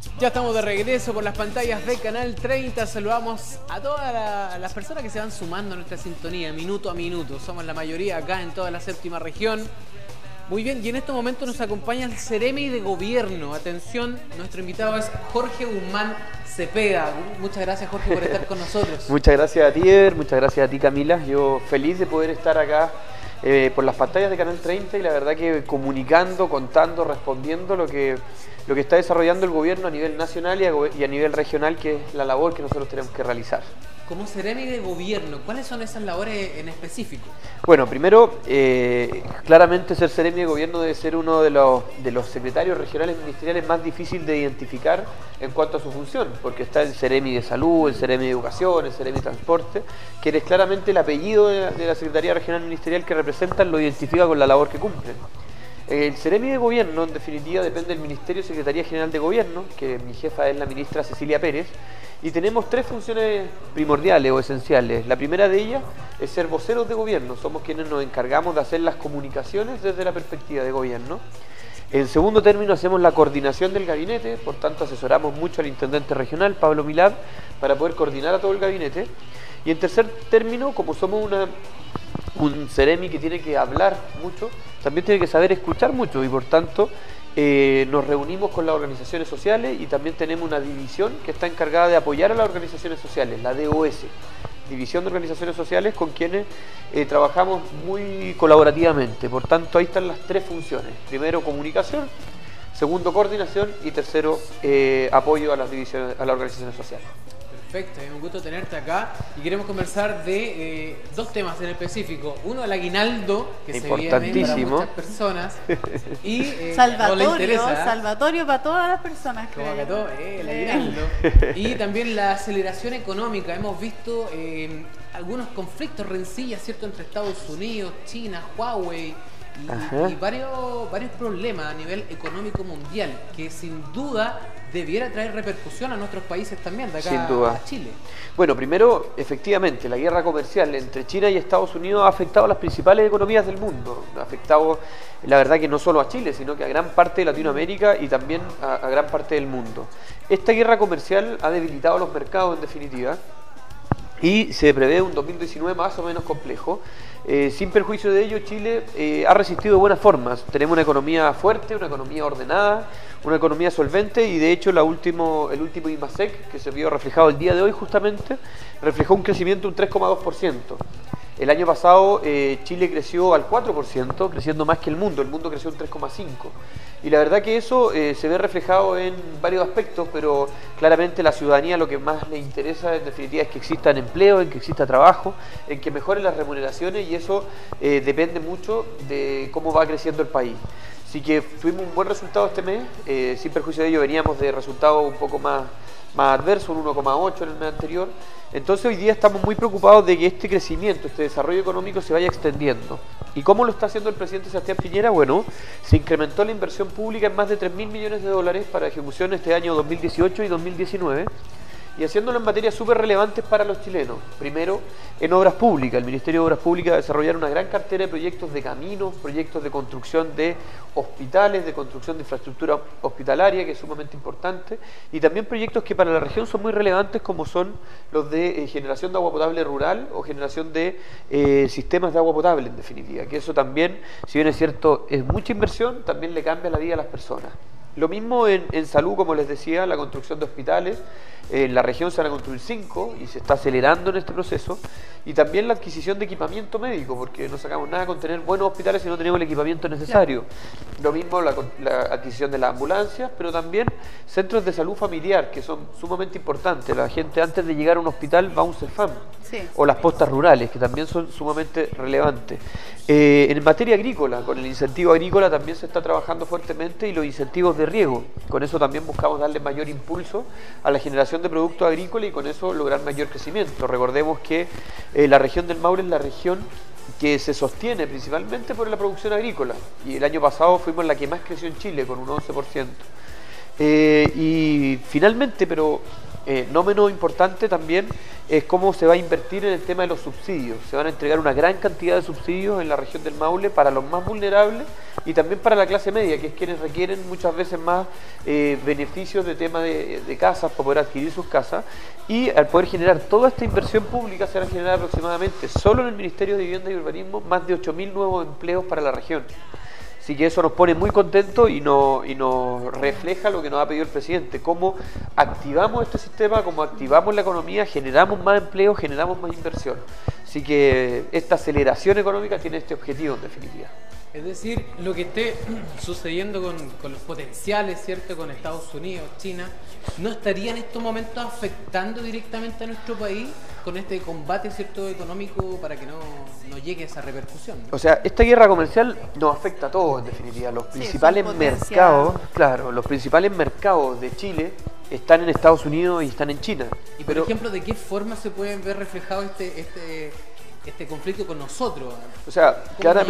Ya estamos de regreso por las pantallas de Canal 30. Saludamos a todas las personas que se van sumando a nuestra sintonía, minuto a minuto. Somos la mayoría acá en toda la séptima región. Muy bien, y en este momento nos acompaña el Ceremi de Gobierno. Atención, nuestro invitado es Jorge Guzmán Cepeda. Muchas gracias, Jorge, por estar con nosotros. Muchas gracias a ti, Eder. Muchas gracias a ti, Camila. Yo feliz de poder estar acá por las pantallas de Canal 30 y la verdad que comunicando, contando, respondiendo lo que está desarrollando el gobierno a nivel nacional y a nivel regional, que es la labor que nosotros tenemos que realizar. Como Ceremi de Gobierno, ¿cuáles son esas labores en específico? Bueno, primero, claramente ser Ceremi de Gobierno debe ser uno de los secretarios regionales ministeriales más difícil de identificar en cuanto a su función, porque está el Ceremi de Salud, el Ceremi de Educación, el Ceremi de Transporte, que es claramente el apellido de la Secretaría Regional Ministerial que representan, lo identifica con la labor que cumplen. El Ceremi de Gobierno, en definitiva, depende del Ministerio de Secretaría General de Gobierno, que mi jefa es la ministra Cecilia Pérez, y tenemos tres funciones primordiales o esenciales. La primera de ellas es ser voceros de gobierno, somos quienes nos encargamos de hacer las comunicaciones desde la perspectiva de gobierno. En segundo término, hacemos la coordinación del gabinete, por tanto asesoramos mucho al intendente regional, Pablo Milad, para poder coordinar a todo el gabinete. Y en tercer término, como somos un Ceremi que tiene que hablar mucho, también tiene que saber escuchar mucho y por tanto nos reunimos con las organizaciones sociales y también tenemos una división que está encargada de apoyar a las organizaciones sociales, la DOS, División de Organizaciones Sociales, con quienes trabajamos muy colaborativamente. Por tanto, ahí están las tres funciones. Primero, comunicación; segundo, coordinación; y tercero, apoyo a las organizaciones sociales. Perfecto, es un gusto tenerte acá y queremos conversar de dos temas en específico. Uno, el aguinaldo, que se viene para muchas personas. Y salvatorio para todas las personas. Como que todo, el aguinaldo. Y también la aceleración económica. Hemos visto algunos conflictos, rencillas, ¿cierto?, entre Estados Unidos, China, Huawei y varios problemas a nivel económico mundial que sin duda debiera traer repercusión a nuestros países también, de acá sin duda. A Chile. Bueno, primero, efectivamente, la guerra comercial entre China y Estados Unidos ha afectado a las principales economías del mundo. Ha afectado, la verdad, que no solo a Chile, sino que a gran parte de Latinoamérica y también a gran parte del mundo. Esta guerra comercial ha debilitado los mercados, en definitiva, y se prevé un 2019 más o menos complejo. Sin perjuicio de ello, Chile ha resistido de buenas formas. Tenemos una economía fuerte, una economía ordenada, una economía solvente, y de hecho el último IMASEC, que se vio reflejado el día de hoy justamente, reflejó un crecimiento de un 3,2%. El año pasado Chile creció al 4%, creciendo más que el mundo creció un 3,5%. Y la verdad que eso se ve reflejado en varios aspectos, pero claramente la ciudadanía lo que más le interesa en definitiva es que exista empleo, en que exista trabajo, en que mejoren las remuneraciones, y eso depende mucho de cómo va creciendo el país. Así que tuvimos un buen resultado este mes, sin perjuicio de ello veníamos de resultados un poco más adversos, un 1,8 en el mes anterior. Entonces hoy día estamos muy preocupados de que este crecimiento, este desarrollo económico se vaya extendiendo. ¿Y cómo lo está haciendo el presidente Sebastián Piñera? Bueno, se incrementó la inversión pública en más de 3.000 millones de dólares para ejecución este año 2018 y 2019, y haciéndolo en materias súper relevantes para los chilenos. Primero, en obras públicas. El Ministerio de Obras Públicas va a desarrollar una gran cartera de proyectos de caminos, proyectos de construcción de hospitales, de construcción de infraestructura hospitalaria, que es sumamente importante, y también proyectos que para la región son muy relevantes, como son los de generación de agua potable rural o generación de sistemas de agua potable, en definitiva, que eso también, si bien es cierto, es mucha inversión, también le cambia la vida a las personas. Lo mismo en salud, como les decía, la construcción de hospitales. En la región se van a construir 5 y se está acelerando en este proceso. Y también la adquisición de equipamiento médico, porque no sacamos nada con tener buenos hospitales si no tenemos el equipamiento necesario. Lo mismo la adquisición de las ambulancias, pero también centros de salud familiar, que son sumamente importantes. La gente antes de llegar a un hospital va a un CEFAM. Sí. O las postas rurales, que también son sumamente relevantes. En materia agrícola, con el incentivo agrícola también se está trabajando fuertemente, y los incentivos de riego. Con eso también buscamos darle mayor impulso a la generación de productos agrícolas y con eso lograr mayor crecimiento. Recordemos que la región del Maule es la región que se sostiene principalmente por la producción agrícola, y el año pasado fuimos la que más creció en Chile, con un 11%. Y finalmente, pero no menos importante también, es cómo se va a invertir en el tema de los subsidios. Se van a entregar una gran cantidad de subsidios en la región del Maule para los más vulnerables, y también para la clase media, que es quienes requieren muchas veces más beneficios de tema de casas, para poder adquirir sus casas, y al poder generar toda esta inversión pública se van a generar aproximadamente, solo en el Ministerio de Vivienda y Urbanismo, más de 8.000 nuevos empleos para la región. Así que eso nos pone muy contentos y nos refleja lo que nos ha pedido el presidente, cómo activamos este sistema, cómo activamos la economía, generamos más empleo, generamos más inversión. Así que esta aceleración económica tiene este objetivo en definitiva. Es decir, lo que esté sucediendo con los potenciales, ¿cierto?, con Estados Unidos, China, ¿no estaría en estos momentos afectando directamente a nuestro país con este combate, ¿cierto?, económico, para que no llegue esa repercusión, ¿no? O sea, esta guerra comercial nos afecta a todos en definitiva. Los principales mercados, claro, los principales mercados de Chile están en Estados Unidos y están en China. Y por ejemplo, ¿de qué forma se puede ver reflejado este conflicto con nosotros? O sea,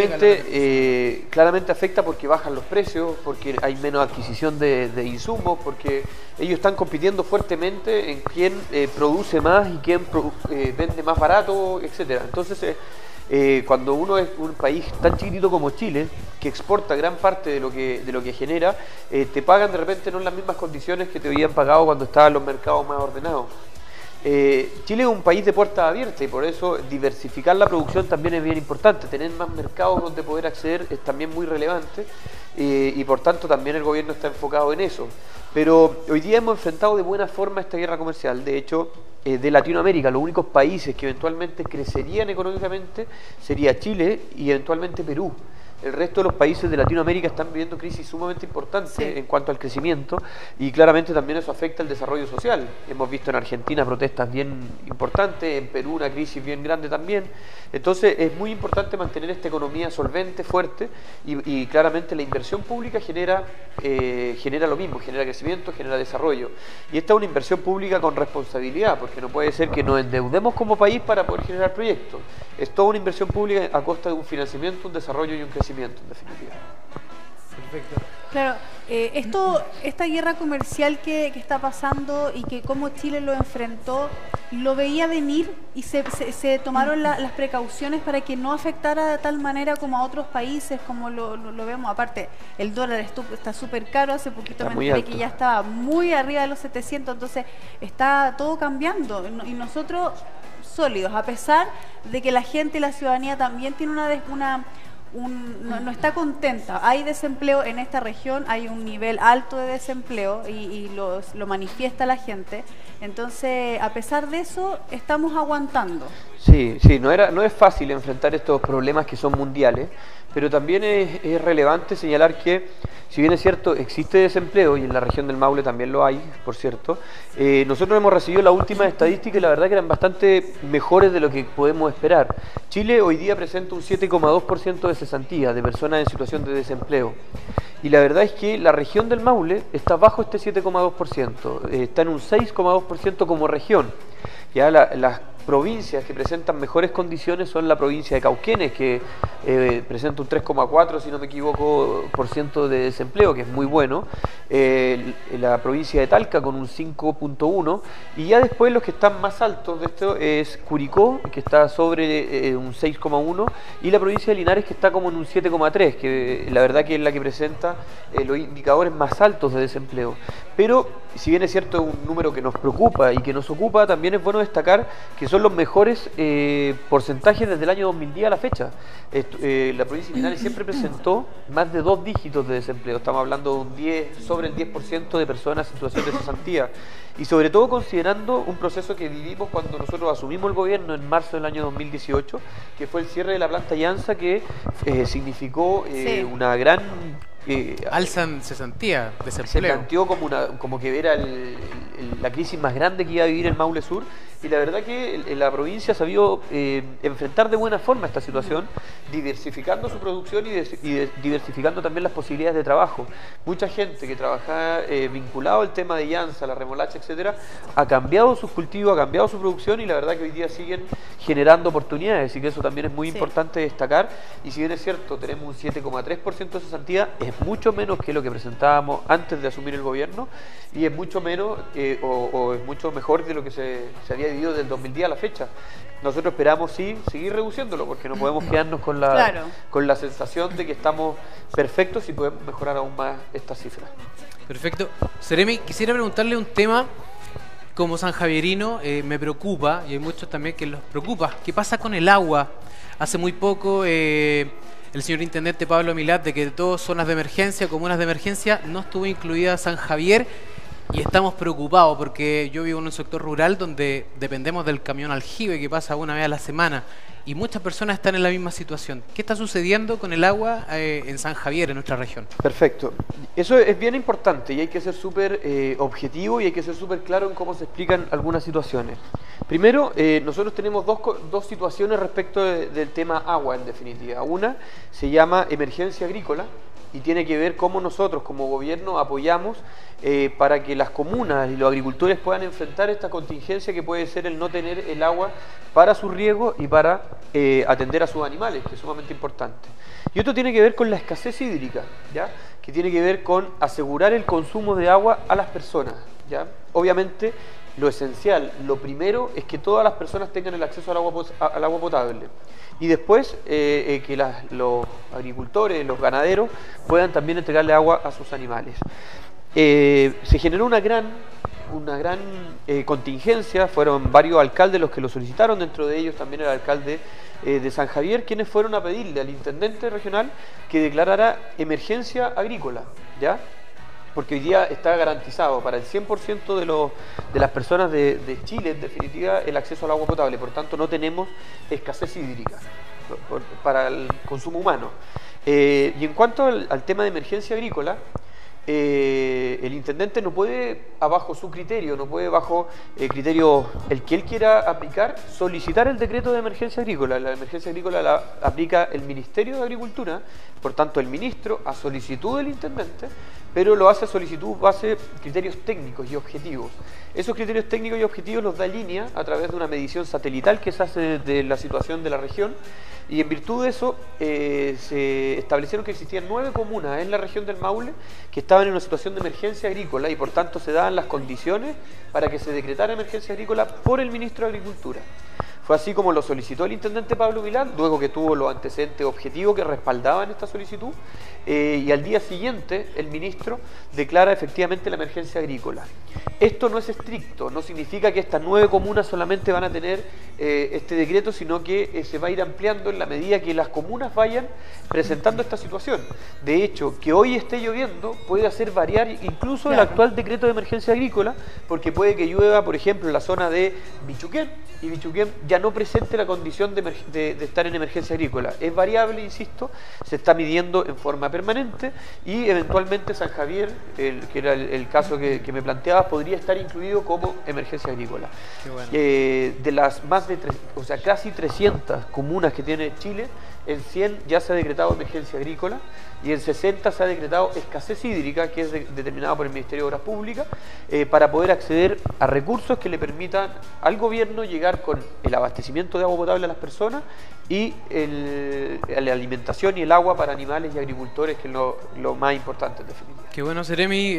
claramente afecta porque bajan los precios, porque hay menos adquisición de insumos, porque ellos están compitiendo fuertemente en quién produce más y quién vende más barato, etcétera. Entonces, cuando uno es un país tan chiquitito como Chile, que exporta gran parte de lo que genera, te pagan de repente no en las mismas condiciones que te habían pagado cuando estaban los mercados más ordenados. Chile es un país de puertas abiertas y por eso diversificar la producción también es bien importante. Tener más mercados donde poder acceder es también muy relevante y por tanto también el gobierno está enfocado en eso. Pero hoy día hemos enfrentado de buena forma esta guerra comercial. De hecho, de Latinoamérica, los únicos países que eventualmente crecerían económicamente sería Chile y eventualmente Perú. El resto de los países de Latinoamérica están viviendo crisis sumamente importantes en cuanto al crecimiento y claramente también eso afecta el desarrollo social. Hemos visto en Argentina protestas bien importantes, en Perú una crisis bien grande también. Entonces es muy importante mantener esta economía solvente, fuerte y claramente la inversión pública genera lo mismo, genera crecimiento, genera desarrollo. Y esta es una inversión pública con responsabilidad, porque no puede ser que nos endeudemos como país para poder generar proyectos. Es toda una inversión pública a costa de un financiamiento, un desarrollo y un crecimiento. En definitiva. Perfecto. Claro, esta guerra comercial que está pasando y que como Chile lo enfrentó, lo veía venir y se tomaron las precauciones para que no afectara de tal manera como a otros países, como lo vemos. Aparte, el dólar está súper caro, hace poquito me enteré que ya estaba muy arriba de los 700, entonces está todo cambiando y nosotros sólidos, a pesar de que la gente y la ciudadanía también tiene no está contenta. Hay desempleo en esta región, hay un nivel alto de desempleo y lo manifiesta la gente. Entonces, a pesar de eso, estamos aguantando. Sí, no es fácil enfrentar estos problemas que son mundiales, pero también es relevante señalar que, si bien es cierto, existe desempleo, y en la región del Maule también lo hay, por cierto, nosotros hemos recibido las últimas estadísticas y la verdad que eran bastante mejores de lo que podemos esperar. Chile hoy día presenta un 7,2% de cesantía de personas en situación de desempleo. Y la verdad es que la región del Maule está bajo este 7,2%, está en un 6,2% como región. Ya las provincias que presentan mejores condiciones son la provincia de Cauquenes, que presenta un 3,4%, si no me equivoco, % de desempleo, que es muy bueno. La provincia de Talca con un 5,1%. Y ya después los que están más altos de esto es Curicó, que está sobre un 6,1%. Y la provincia de Linares, que está como en un 7,3%, que la verdad que es la que presenta los indicadores más altos de desempleo. Pero, si bien es cierto, es un número que nos preocupa y que nos ocupa, también es bueno destacar que son los mejores porcentajes desde el año 2010 a la fecha. La provincia de Linares siempre presentó más de 2 dígitos de desempleo. Estamos hablando de sobre el 10% de personas en situación de cesantía. Y sobre todo considerando un proceso que vivimos cuando nosotros asumimos el gobierno en marzo del año 2018, que fue el cierre de la planta Llanza, que significó una gran... alzan cesantía, desempleo. Se planteó como que era la crisis más grande que iba a vivir el Maule Sur, y la verdad que la provincia ha sabido enfrentar de buena forma esta situación, diversificando su producción y diversificando también las posibilidades de trabajo. Mucha gente que trabaja vinculado al tema de Llanza, la remolacha, etcétera, ha cambiado sus cultivos, ha cambiado su producción, y la verdad que hoy día siguen generando oportunidades, y que eso también es muy importante destacar. Y si bien es cierto, tenemos un 7,3% de cesantía, es es mucho menos que lo que presentábamos antes de asumir el gobierno y es mucho menos o es mucho mejor de lo que se había vivido del 2010 a la fecha. Nosotros esperamos sí seguir reduciéndolo porque no podemos quedarnos con la sensación de que estamos perfectos y podemos mejorar aún más esta cifra. Perfecto. Seremi, quisiera preguntarle un tema como sanjavierino, me preocupa, y hay muchos también que los preocupa. ¿Qué pasa con el agua? Hace muy poco el señor intendente Pablo Milat, de que de todas zonas de emergencia, comunas de emergencia, no estuvo incluida San Javier, y estamos preocupados porque yo vivo en un sector rural donde dependemos del camión aljibe que pasa una vez a la semana y muchas personas están en la misma situación. ¿Qué está sucediendo con el agua en San Javier, en nuestra región? Perfecto. Eso es bien importante y hay que ser súper objetivo y hay que ser súper claro en cómo se explican algunas situaciones. Primero, nosotros tenemos dos situaciones respecto del tema agua, en definitiva. Una se llama emergencia agrícola y tiene que ver cómo nosotros como gobierno apoyamos para que las comunas y los agricultores puedan enfrentar esta contingencia que puede ser el no tener el agua para su riego y para atender a sus animales, que es sumamente importante. Y otro tiene que ver con la escasez hídrica, ¿ya? Que tiene que ver con asegurar el consumo de agua a las personas, ¿ya? Obviamente, lo esencial, lo primero es que todas las personas tengan el acceso al agua potable. Y después que los agricultores, los ganaderos puedan también entregarle agua a sus animales. Se generó una gran contingencia, fueron varios alcaldes los que lo solicitaron, dentro de ellos también el alcalde de San Javier, quienes fueron a pedirle al intendente regional que declarara emergencia agrícola, ¿ya? Porque hoy día está garantizado para el 100% de las personas de Chile, en definitiva, el acceso al agua potable. Por tanto, no tenemos escasez hídrica para el consumo humano. Y en cuanto al tema de emergencia agrícola, el intendente no puede, bajo su criterio, no puede bajo criterio el que él quiera aplicar, solicitar el decreto de emergencia agrícola. La emergencia agrícola la aplica el Ministerio de Agricultura, por tanto el ministro, a solicitud del intendente, pero lo hace a solicitud base criterios técnicos y objetivos. Esos criterios técnicos y objetivos los da línea a través de una medición satelital que se hace de la situación de la región, y en virtud de eso se establecieron que existían 9 comunas en la región del Maule que estaban en una situación de emergencia agrícola y por tanto se daban las condiciones para que se decretara emergencia agrícola por el ministro de Agricultura. Fue así como lo solicitó el intendente Pablo Milán, luego que tuvo los antecedentes objetivos que respaldaban esta solicitud, y al día siguiente el ministro declara efectivamente la emergencia agrícola. Esto no es estricto, no significa que estas 9 comunas solamente van a tener este decreto, sino que se va a ir ampliando en la medida que las comunas vayan presentando esta situación. De hecho, que hoy esté lloviendo puede hacer variar incluso el actual decreto de emergencia agrícola, porque puede que llueva, por ejemplo, en la zona de Bichuquén, y Bichuquén ya no presente la condición de estar en emergencia agrícola. Es variable, insisto, se está midiendo en forma permanente y eventualmente San Javier, que era el caso que me planteabas, podría estar incluido como emergencia agrícola. Qué bueno. De las más de casi 300 comunas que tiene Chile, en 100 ya se ha decretado emergencia agrícola y en 60 se ha decretado escasez hídrica, que es determinada por el Ministerio de Obras Públicas, para poder acceder a recursos que le permitan al gobierno llegar con el abastecimiento de agua potable a las personas y la alimentación y el agua para animales y agricultores, que es lo más importante en definitiva. Qué bueno, Seremi,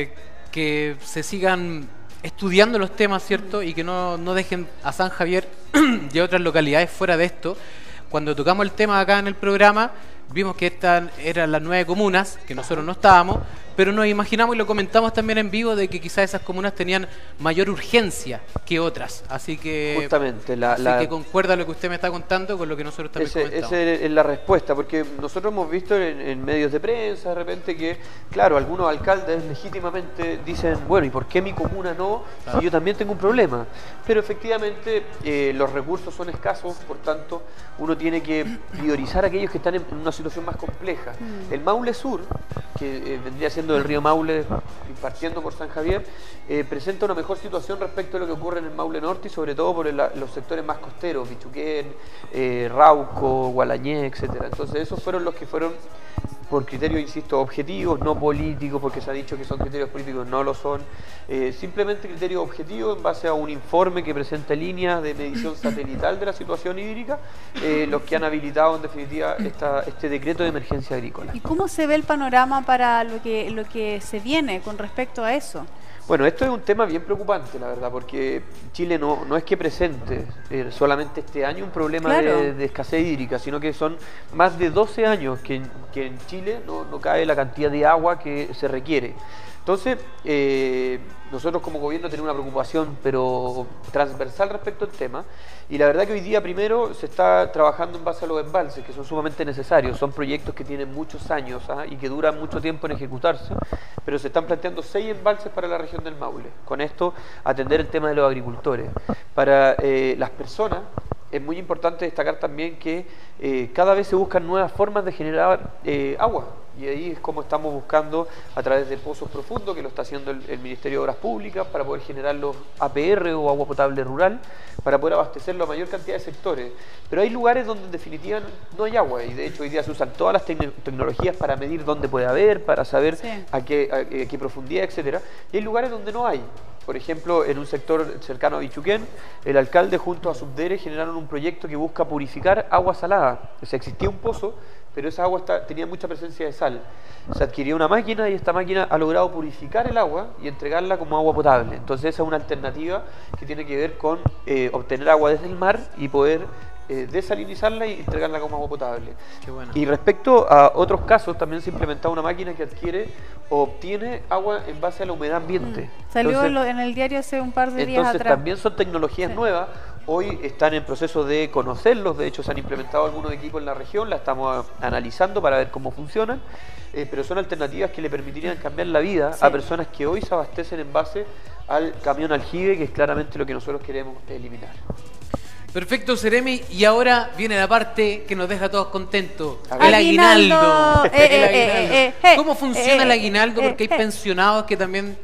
que se sigan estudiando los temas, ¿cierto? Y que no dejen a San Javier y a otras localidades fuera de esto. Cuando tocamos el tema acá en el programa, vimos que estas eran las 9 comunas, que nosotros no estábamos, pero nos imaginamos y lo comentamos también en vivo de que quizás esas comunas tenían mayor urgencia que otras. Así que justamente que concuerda lo que usted me está contando con lo que nosotros también comentamos. Esa es la respuesta, porque nosotros hemos visto en medios de prensa de repente que, claro, algunos alcaldes legítimamente dicen, bueno, ¿y por qué mi comuna no? Si yo también tengo un problema. Pero efectivamente los recursos son escasos, por tanto uno tiene que priorizar a aquellos que están en una situación más compleja. El Maule Sur, que vendría siendo del río Maule partiendo por San Javier, presenta una mejor situación respecto a lo que ocurre en el Maule Norte y sobre todo por los sectores más costeros, Bichuquén, Rauco, Gualañé, etcétera. Entonces esos fueron los que fueron por criterios, insisto, objetivos, no políticos, porque se ha dicho que son criterios políticos, no lo son. Simplemente criterios objetivos en base a un informe que presenta líneas de medición satelital de la situación hídrica, los que han habilitado en definitiva este decreto de emergencia agrícola. ¿Y cómo se ve el panorama para lo que se viene con respecto a eso? Bueno, esto es un tema bien preocupante, la verdad, porque Chile no es que presente solamente este año un problema de escasez hídrica, sino que son más de 12 años que en Chile no cae la cantidad de agua que se requiere. Entonces, nosotros como gobierno tenemos una preocupación, pero transversal respecto al tema, y la verdad que hoy día primero se está trabajando en base a los embalses, que son sumamente necesarios, son proyectos que tienen muchos años y que duran mucho tiempo en ejecutarse, pero se están planteando 6 embalses para la región del Maule. Con esto, atender el tema de los agricultores. Para las personas, es muy importante destacar también que cada vez se buscan nuevas formas de generar agua. Y ahí es como estamos buscando a través de pozos profundos, que lo está haciendo el Ministerio de Obras Públicas, para poder generar los APR o agua potable rural, para poder abastecer la mayor cantidad de sectores. Pero hay lugares donde en definitiva no hay agua, y de hecho hoy día se usan todas las tecnologías para medir dónde puede haber, para saber a qué profundidad, etcétera. Y hay lugares donde no hay. Por ejemplo, en un sector cercano a Bichuquén, el alcalde junto a Subdere generaron un proyecto que busca purificar agua salada. O sea, existía un pozo, pero esa agua tenía mucha presencia de sal. Se adquirió una máquina y esta máquina ha logrado purificar el agua y entregarla como agua potable. Entonces esa es una alternativa que tiene que ver con obtener agua desde el mar y poder desalinizarla y entregarla como agua potable. Qué bueno. Y respecto a otros casos, también se ha implementado una máquina que adquiere o obtiene agua en base a la humedad ambiente. Salió en el diario hace un par de días atrás. Entonces también son tecnologías nuevas. Hoy están en proceso de conocerlos, de hecho se han implementado algunos equipos en la región, la estamos analizando para ver cómo funcionan, pero son alternativas que le permitirían cambiar la vida a personas que hoy se abastecen en base al camión aljibe, que es claramente lo que nosotros queremos eliminar. Perfecto, Seremi, y ahora viene la parte que nos deja a todos contentos. El aguinaldo. El aguinaldo. ¿Cómo funciona el aguinaldo? Porque hay pensionados que también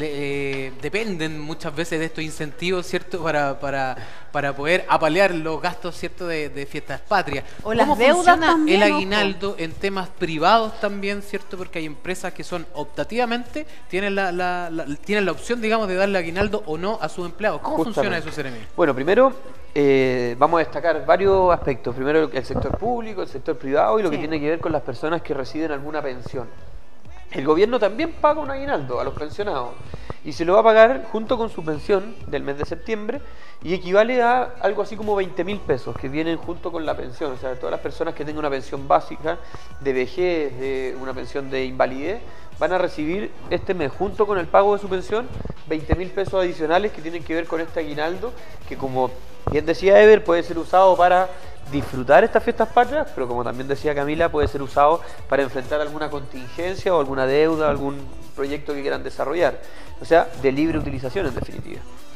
dependen muchas veces de estos incentivos, ¿cierto? Para poder apalear los gastos, ¿cierto? De fiestas patrias. O las deudas también, el aguinaldo en temas privados también, ¿cierto? Porque hay empresas que son optativamente, tienen tienen la opción, digamos, de darle aguinaldo o no a sus empleados. ¿Cómo funciona eso, Seremi? Bueno, primero vamos a destacar varios aspectos. Primero el sector público, el sector privado y lo que tiene que ver con las personas que reciben alguna pensión. El gobierno también paga un aguinaldo a los pensionados y se lo va a pagar junto con su pensión del mes de septiembre y equivale a algo así como 20.000 pesos que vienen junto con la pensión. O sea, todas las personas que tengan una pensión básica de vejez, de una pensión de invalidez, van a recibir este mes junto con el pago de su pensión 20.000 pesos adicionales que tienen que ver con este aguinaldo que, como bien decía Ever, puede ser usado para disfrutar estas fiestas patrias, pero como también decía Camila, puede ser usado para enfrentar alguna contingencia o alguna deuda, algún proyecto que quieran desarrollar. O sea, de libre utilización en definitiva.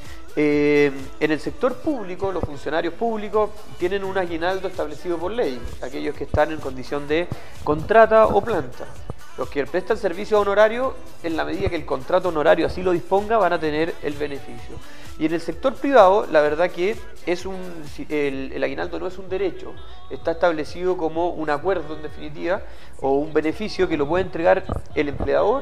En el sector público, los funcionarios públicos tienen un aguinaldo establecido por ley, aquellos que están en condición de contrata o planta. Los que prestan servicio honorario, en la medida que el contrato honorario así lo disponga, van a tener el beneficio. Y en el sector privado, la verdad que el aguinaldo no es un derecho, está establecido como un acuerdo en definitiva, o un beneficio que lo puede entregar el empleador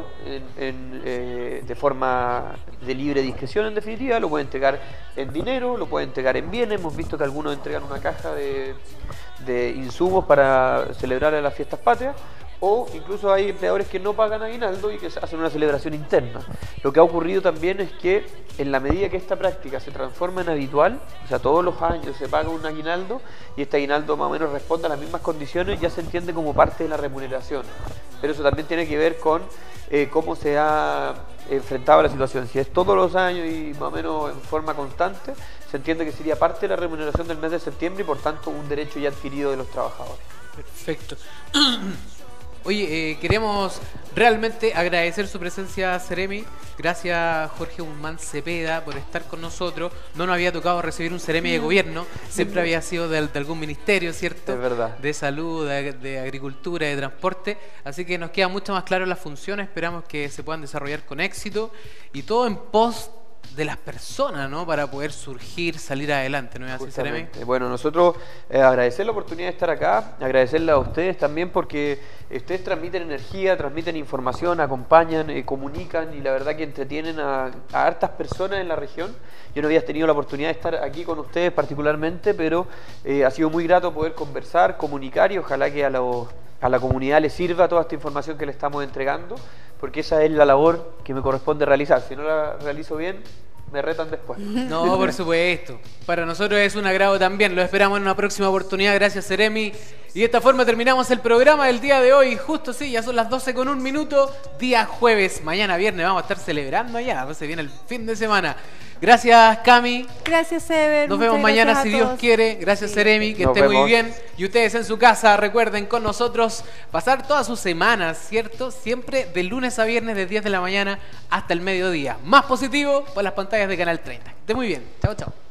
de forma de libre discreción en definitiva, lo puede entregar en dinero, lo puede entregar en bienes. Hemos visto que algunos entregan una caja de insumos para celebrar las fiestas patrias, o incluso hay empleadores que no pagan aguinaldo y que hacen una celebración interna. Lo que ha ocurrido también es que en la medida que esta práctica se transforma en habitual, o sea, todos los años se paga un aguinaldo y este aguinaldo más o menos responde a las mismas condiciones, ya se entiende como parte de la remuneración. Pero eso también tiene que ver con cómo se ha enfrentado a la situación. Si es todos los años y más o menos en forma constante, se entiende que sería parte de la remuneración del mes de septiembre y por tanto un derecho ya adquirido de los trabajadores. Perfecto. Oye, queremos realmente agradecer su presencia, Seremi. Gracias, Jorge Guzmán Cepeda, por estar con nosotros. No nos había tocado recibir un Seremi de gobierno, siempre había sido de algún ministerio, ¿cierto? Es verdad. De salud, de agricultura, de transporte. Así que nos queda mucho más claro las funciones, esperamos que se puedan desarrollar con éxito y todo en pos de las personas, ¿no? Para poder surgir, salir adelante, ¿no es así, Seremi? Bueno, nosotros agradecer la oportunidad de estar acá, agradecerle a ustedes también porque ustedes transmiten energía, transmiten información, acompañan, comunican y la verdad que entretienen a hartas personas en la región. Yo no había tenido la oportunidad de estar aquí con ustedes particularmente, pero ha sido muy grato poder conversar, comunicar y ojalá que a la comunidad le sirva toda esta información que le estamos entregando, porque esa es la labor que me corresponde realizar. Si no la realizo bien, me retan después. No, por supuesto. Para nosotros es un agrado también. Lo esperamos en una próxima oportunidad. Gracias, Seremi. Y de esta forma terminamos el programa del día de hoy. Justo sí, ya son las 12:01, día jueves. Mañana viernes vamos a estar celebrando allá. Pues se viene el fin de semana. Gracias, Cami. Gracias, Ever. Nos vemos mañana si Dios quiere. Gracias, Seremi. Que esté muy bien. Y ustedes en su casa, recuerden con nosotros pasar todas sus semanas, ¿cierto? Siempre de lunes a viernes, de 10 de la mañana hasta el mediodía. Más positivo por las pantallas de Canal 30. Que esté muy bien. Chao, chao.